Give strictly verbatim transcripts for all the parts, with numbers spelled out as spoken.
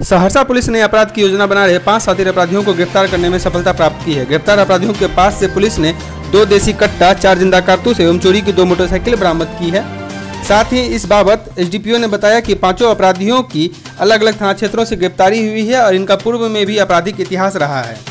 Saharsa police ने अपराध की योजना बना रहे पांच शातिर अपराधियों को गिरफ्तार करने में सफलता प्राप्त की है। गिरफ्तार अपराधियों के पास से पुलिस ने दो देसी कट्टा, चार जिंदा कारतूस एवं चोरी की दो मोटरसाइकिल बरामद की है। साथ ही इस बाबत एसडीपीओ ने बताया कि पांचों अपराधियों की अलग अलग थाना क्षेत्रों से गिरफ्तारी हुई है और इनका पूर्व में भी आपराधिक इतिहास रहा है।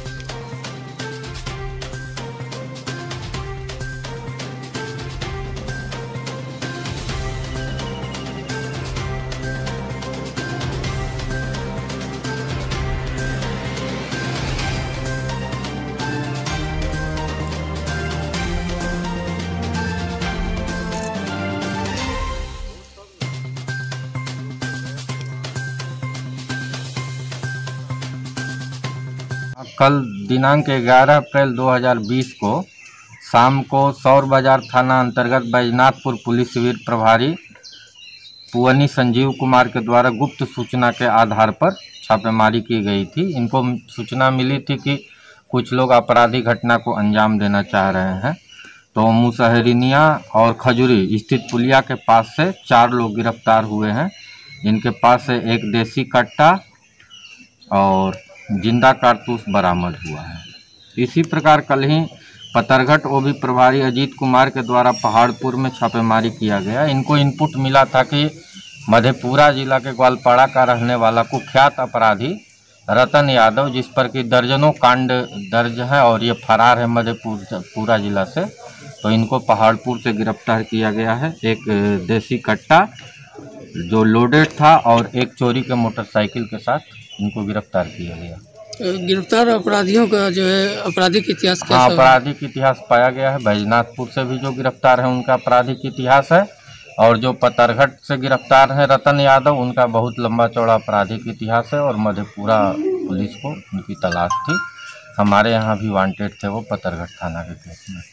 कल दिनांक ग्यारह अप्रैल दो हज़ार बीस को शाम को सौर बाजार थाना अंतर्गत बैजनाथपुर पुलिस शिविर प्रभारी पुअनी संजीव कुमार के द्वारा गुप्त सूचना के आधार पर छापेमारी की गई थी। इनको सूचना मिली थी कि कुछ लोग आपराधिक घटना को अंजाम देना चाह रहे हैं, तो मुसहरिनिया और खजुरी स्थित पुलिया के पास से चार लोग गिरफ्तार हुए हैं। इनके पास से एक देसी कट्टा और जिंदा कारतूस बरामद हुआ है। इसी प्रकार कल ही पतरघट ओबी प्रभारी अजीत कुमार के द्वारा पहाड़पुर में छापेमारी किया गया। इनको इनपुट मिला था कि मधेपुरा जिला के ग्वालपाड़ा का रहने वाला कुख्यात अपराधी रतन यादव, जिस पर कि दर्जनों कांड दर्ज है और ये फरार है मधेपुरा जिला से, तो इनको पहाड़पुर से गिरफ्तार किया गया है। एक देसी कट्टा जो लोडेड था और एक चोरी के मोटरसाइकिल के साथ इनको गिरफ्तार किया गया। गिरफ्तार अपराधियों का जो है आपराधिक इतिहास कैसा? हाँ, आपराधिक इतिहास पाया गया है। बैजनाथपुर से भी जो गिरफ्तार है उनका आपराधिक इतिहास है, और जो पतरघट से गिरफ्तार है रतन यादव, उनका बहुत लंबा चौड़ा आपराधिक इतिहास है और मधेपुरा पुलिस को उनकी तलाश थी। हमारे यहाँ भी वांटेड थे वो पतरघट थाना के केस में।